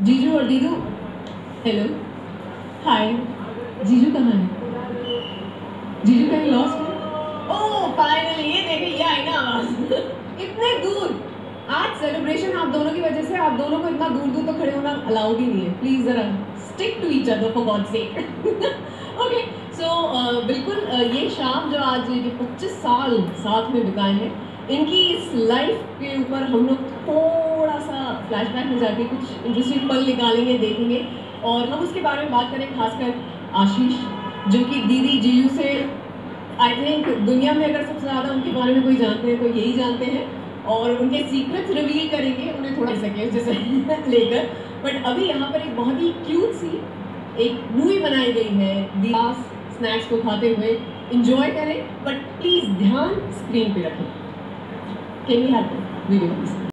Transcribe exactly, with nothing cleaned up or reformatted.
जीजू और दीदू, हेलो, हाय। जीजू कहाँ है? जीजू कहीं लॉस्ट है? ओह फाइनली, ये देखे, ये आई ना आवाज। इतने दूर। आज सेलिब्रेशन आप दोनों की वजह से, आप दोनों को इतना दूर दूर तो खड़े होना अलाउड ही नहीं है। प्लीज जरा stick to each other for God sake. Okay, so बिल्कुल uh, ये शाम जो आज ये पच्चीस साल साथ में बिताए हैं, इनकी इस लाइफ के ऊपर हम लोग थोड़ा सा फ्लैशबैक में जाके कुछ इंटरेस्टिंग पल निकालेंगे, देखेंगे, और हम उसके बारे में बात करें, खासकर आशीष, जो कि दीदी जीजू से आई थिंक दुनिया में अगर सबसे ज़्यादा उनके बारे में कोई जानते हैं तो यही जानते हैं, और उनके सीक्रेट्स रिवील करेंगे, उन्हें थोड़ा सके जैसे लेकर। बट अभी यहाँ पर एक बहुत ही क्यूट सी एक मूवी बनाई गई है, दियास स्नैक्स को खाते हुए इंजॉय करें, बट प्लीज़ ध्यान स्क्रीन पे रखें। Can you help video please?